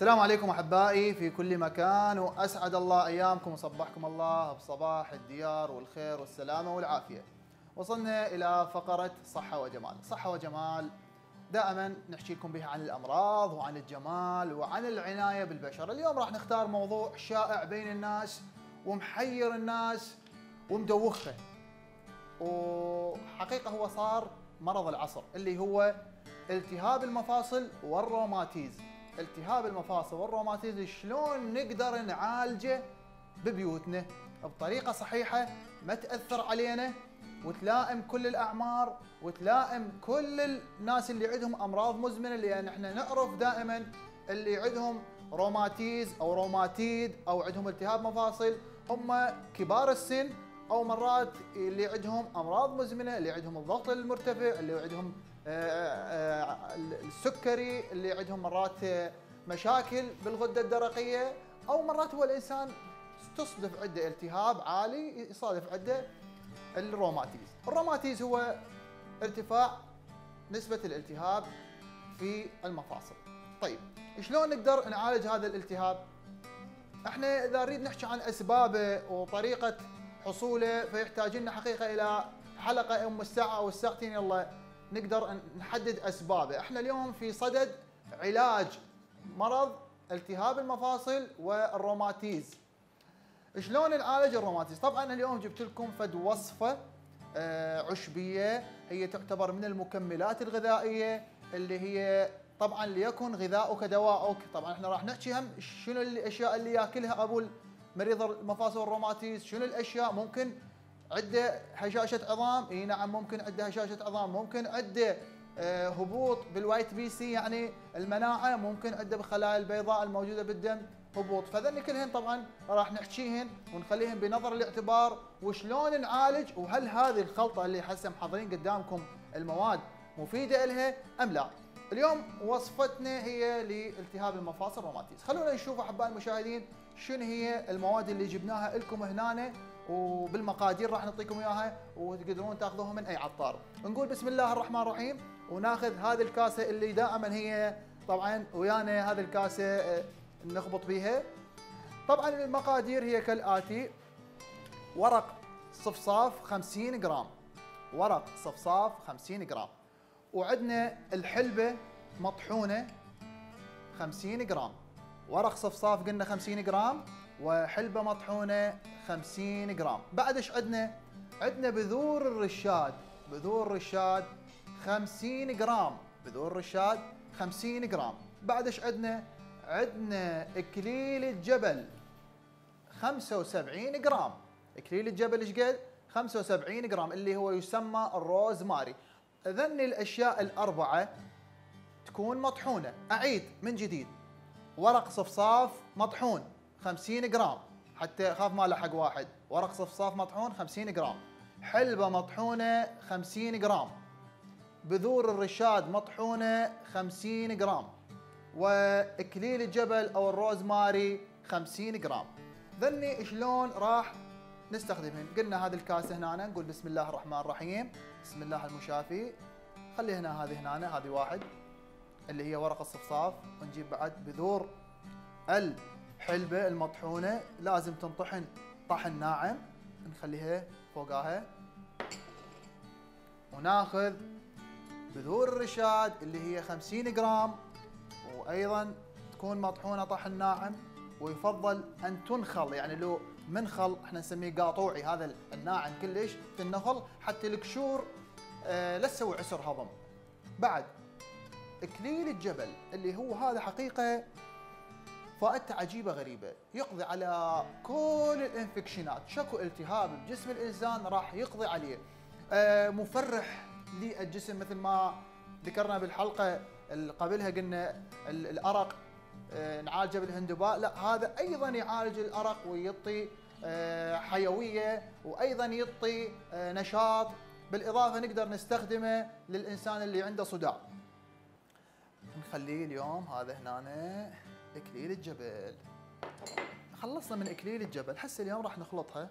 السلام عليكم احبائي في كل مكان، واسعد الله ايامكم وصبحكم الله بصباح الديار والخير والسلامه والعافيه. وصلنا الى فقره صحه وجمال، صحه وجمال دائما نحكي لكم بها عن الامراض وعن الجمال وعن العنايه بالبشره. اليوم راح نختار موضوع شائع بين الناس ومحير الناس ومدوخه، وحقيقه هو صار مرض العصر اللي هو التهاب المفاصل والروماتيزم. التهاب المفاصل والروماتيزم شلون نقدر نعالجه ببيوتنا بطريقه صحيحه ما تاثر علينا وتلائم كل الاعمار وتلائم كل الناس اللي عندهم امراض مزمنه، لان احنا نعرف دائما اللي عندهم روماتيز او روماتيد او عندهم التهاب مفاصل هم كبار السن، او مرات اللي عندهم امراض مزمنه، اللي عندهم الضغط المرتفع، اللي عندهم السكري، اللي عندهم مرات مشاكل بالغده الدرقيه، او مرات هو الانسان تصدف عنده التهاب عالي يصادف عنده الروماتيز. الروماتيز هو ارتفاع نسبه الالتهاب في المفاصل. طيب شلون نقدر نعالج هذا الالتهاب؟ احنا اذا نريد نحكي عن اسبابه وطريقه حصوله فيحتاج لنا حقيقه الى حلقه الساعه او الساعتين، يلا نقدر نحدد اسبابه. احنا اليوم في صدد علاج مرض التهاب المفاصل والروماتيز. شلون نعالج الروماتيز؟ طبعا اليوم جبت لكم فد وصفه عشبيه هي تعتبر من المكملات الغذائيه اللي هي طبعا ليكن غذاؤك دواؤك. طبعا احنا راح نحكي هم شنو الاشياء اللي ياكلها ابو مريض المفاصل والروماتيز، شنو الاشياء ممكن عنده هشاشه عظام، اي نعم ممكن عنده هشاشه عظام، ممكن عنده هبوط بالوايت بي سي يعني المناعه، ممكن عنده بالخلايا البيضاء الموجوده بالدم هبوط. فذني كلهن طبعا راح نحكيهن ونخليهن بنظر الاعتبار وشلون نعالج، وهل هذه الخلطه اللي هسه محضرين قدامكم المواد مفيده لها ام لا. اليوم وصفتنا هي لالتهاب المفاصل والروماتيز. خلونا نشوف احبائي المشاهدين شنو هي المواد اللي جبناها لكم هنا، وبالمقادير راح نعطيكم اياها وتقدرون تاخذوها من اي عطار. نقول بسم الله الرحمن الرحيم وناخذ هذه الكاسه اللي دائما هي طبعا ويانا، هذه الكاسه نخبط بيها. طبعا المقادير هي كالاتي: ورق صفصاف 50 جرام، ورق صفصاف 50 جرام، وعندنا الحلبه مطحونه 50 جرام. ورق صفصاف قلنا 50 جرام وحلبه مطحونه 50 جرام. بعد ايش عندنا؟ عندنا بذور الرشاد، بذور الرشاد 50 جرام، بذور الرشاد 50 جرام. بعد ايش عندنا؟ عندنا اكليل الجبل 75 جرام. اكليل الجبل ايش قد؟ 75 جرام اللي هو يسمى الروزماري. ذني الاشياء الاربعه تكون مطحونه. اعيد من جديد: ورق صفصاف مطحون 50 جرام، حتى اخاف ما لحق واحد، ورق صفصاف مطحون 50 جرام، حلبه مطحونه 50 جرام، بذور الرشاد مطحونه 50 جرام، واكليل الجبل او الروزماري 50 جرام. ذني شلون راح نستخدمهن؟ قلنا هذه الكاسه هنا، نقول بسم الله الرحمن الرحيم، بسم الله المشافي. خلي هنا هذه هنا، هذه واحد اللي هي ورق الصفصاف، ونجيب بعد بذور الحلبة المطحونة، لازم تنطحن طحن ناعم، نخليها فوقاها. وناخذ بذور الرشاد اللي هي 50 جرام وايضا تكون مطحونة طحن ناعم، ويفضل ان تنخل، يعني لو منخل احنا نسميه قاطوعي، هذا الناعم كلش تنخل حتى القشور لا تسوي عسر هضم. بعد اكليل الجبل اللي هو هذا حقيقه فائدته عجيبه غريبه، يقضي على كل الانفكشنات، شكو التهاب بجسم الانسان راح يقضي عليه. مفرح للجسم مثل ما ذكرنا بالحلقه اللي قبلها، قلنا الارق نعالجه بالهندباء، لا هذا ايضا يعالج الارق ويعطي حيويه وايضا يعطي نشاط، بالاضافه نقدر نستخدمه للانسان اللي عنده صداع. نخليه اليوم هذا هنا اكليل الجبل. خلصنا من اكليل الجبل، هسه اليوم راح نخلطها.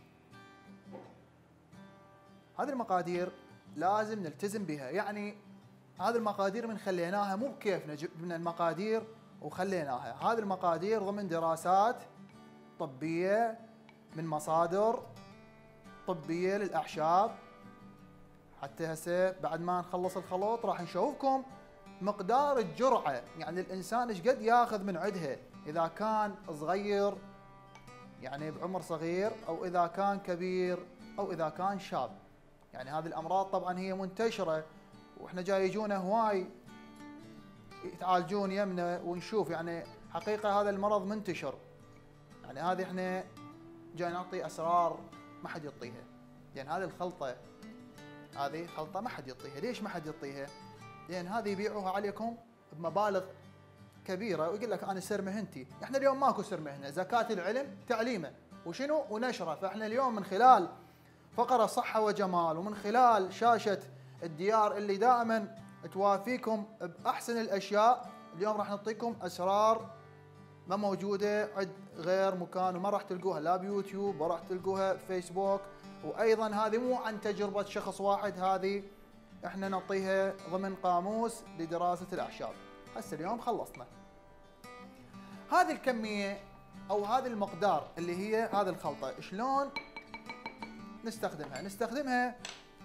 هذه المقادير لازم نلتزم بها، يعني هذه المقادير من خليناها مو بكيفنا، جبنا المقادير وخليناها. هذه المقادير ضمن دراسات طبية من مصادر طبية للأعشاب. حتى هسه بعد ما نخلص الخلط راح نشوفكم مقدار الجرعة، يعني الإنسان ايش قد ياخذ من عدها، إذا كان صغير يعني بعمر صغير، أو إذا كان كبير، أو إذا كان شاب. يعني هذه الأمراض طبعا هي منتشرة، وإحنا جاي يجونا هواي يتعالجون يمنا، ونشوف يعني حقيقة هذا المرض منتشر. يعني هذه إحنا جاي نعطي أسرار ما حد يعطيها، لأن هذه الخلطة، هذه خلطة ما حد يعطيها. ليش ما حد يعطيها؟ لأن هذه يبيعوها عليكم بمبالغ كبيرة، ويقول لك أنا سر مهنتي. إحنا اليوم ماكو سر مهنة، زكاة العلم تعليمه وشنو ونشره. فإحنا اليوم من خلال فقرة صحة وجمال، ومن خلال شاشة الديار اللي دائما توافيكم بأحسن الأشياء، اليوم راح نعطيكم أسرار ما موجودة عند غير مكان، وما راح تلقوها لا بيوتيوب ولا راح تلقوها بفيسبوك. وأيضا هذه مو عن تجربة شخص واحد، هذه احنا نعطيها ضمن قاموس لدراسة الأعشاب. هسه اليوم خلصنا هذه الكمية أو هذا المقدار اللي هي هذه الخلطة. شلون نستخدمها؟ نستخدمها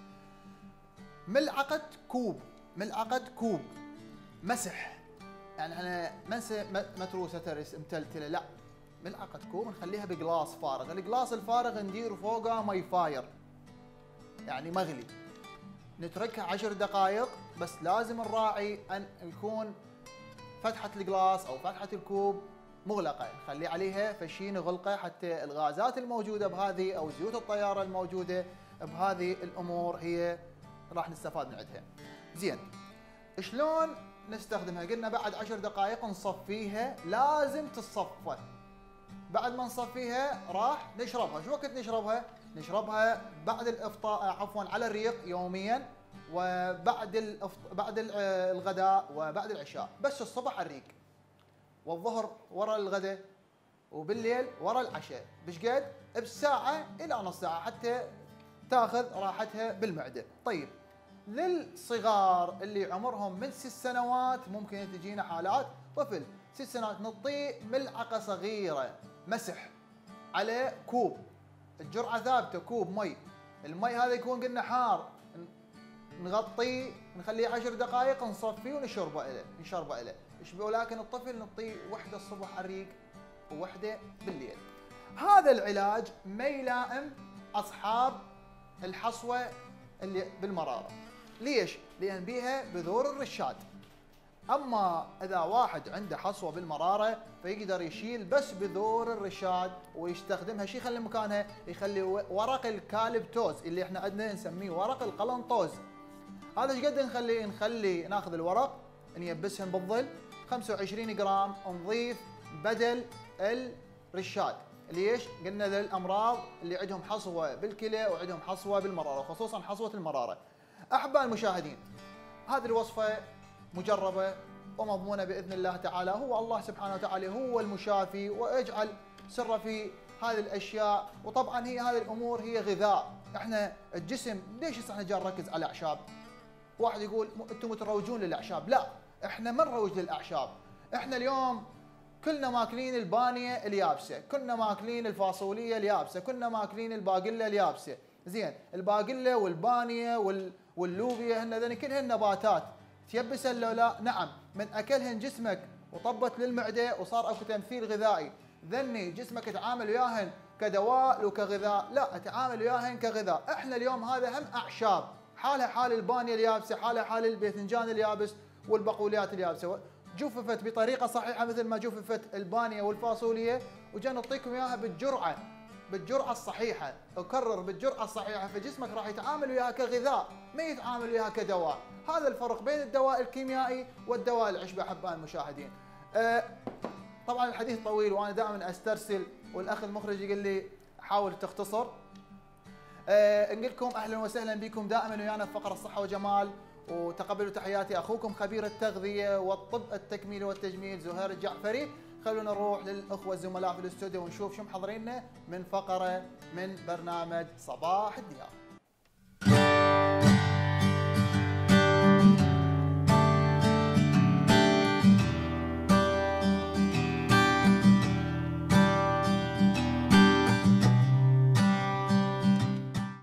ملعقة كوب مسح. يعني احنا متروسة ترس متلتلة، لا، ملعقة كوب نخليها بقلاص فارغ. القلاص الفارغ ندير فوقه مي فاير يعني مغلي، نتركها 10 دقائق بس. لازم نراعي ان يكون فتحة القلاص او فتحة الكوب مغلقة، نخلي عليها فشين غلقة حتى الغازات الموجودة بهذه او زيوت الطيارة الموجودة بهذه الامور هي راح نستفاد من عندها. زين، شلون نستخدمها؟ قلنا بعد 10 دقائق نصفيها، لازم تتصفى. بعد ما نصفيها راح نشربها. شو وقت نشربها؟ نشربها بعد الافطار، عفوا على الريق يوميا، وبعد بعد الغداء وبعد العشاء. بس الصبح على الريق، والظهر ورا الغداء، وبالليل ورا العشاء. بشقد؟ بساعة إلى نص ساعة حتى تاخذ راحتها بالمعدة. طيب، للصغار اللي عمرهم من 6 سنوات ممكن تجينا حالات طفل 6 سنوات، نعطيه ملعقة صغيرة مسح على كوب، الجرعة ثابتة، كوب مي. المي هذا يكون قلنا حار، نغطيه نخليه 10 دقائق، نصفيه ونشربه إله. ولكن الطفل نعطيه وحدة الصبح على الريق ووحدة بالليل. هذا العلاج ما يلائم أصحاب الحصوة اللي بالمرارة. ليش؟ لأن بيها بذور الرشاد. أما إذا واحد عنده حصوة بالمرارة فيقدر يشيل بس بذور الرشاد ويستخدمها. شي يخلي مكانها؟ يخلي ورق الكالبتوز اللي احنا عندنا نسميه ورق القلنطوز. هذا ايش قد نخلي ناخذ الورق نيبسهم بالظل 25 جرام، نضيف بدل الرشاد. ليش؟ قلنا للأمراض اللي عندهم حصوة بالكلى وعندهم حصوة بالمرارة، خصوصا حصوة المرارة. أحباء المشاهدين، هذه الوصفة مجربة ومضمونة بإذن الله تعالى. هو الله سبحانه وتعالى هو المشافي، ويجعل سره في هذه الأشياء. وطبعا هي هذه الأمور هي غذاء. احنا الجسم ليش احنا جاي نركز على الأعشاب؟ واحد يقول انتم متروجون للأعشاب. لا، احنا ما نروج للأعشاب. احنا اليوم كلنا ماكلين البانية اليابسة، كلنا ماكلين الفاصولية اليابسة، كلنا ماكلين الباقلة اليابسة. زين، الباقلة والبانية واللوبيا هن كلهن نباتات تيبسن لو لا؟ نعم. من اكلهن جسمك وطبت للمعدة وصار اكو تمثيل غذائي، ذني جسمك تعامل وياهن كدواء وكغذاء؟ لا، تعامل وياهن كغذاء. احنا اليوم هذا هم اعشاب، حالها حال البانية اليابسة، حالها حال الباذنجان اليابس والبقوليات اليابسة. جففت بطريقة صحيحة مثل ما جففت البانية والفاصولية، وجاي نعطيكم اياها بالجرعة الصحيحة. أكرر، بالجرعة الصحيحة، فجسمك راح يتعامل وياها كغذاء، ما يتعامل وياها كدواء. هذا الفرق بين الدواء الكيميائي والدواء العشبي أحباء المشاهدين. طبعا الحديث طويل وأنا دائما أسترسل، والأخ المخرج يقول لي حاول تختصر. نقول لكم أهلا وسهلا بكم دائما ويانا في فقرة الصحة وجمال، وتقبلوا تحياتي أخوكم خبير التغذية والطب التكميلي والتجميل زهير الجعفري. خلونا نروح للأخوة الزملاء في الاستوديو ونشوف شو محضرين من فقرة من برنامج صباح الديار.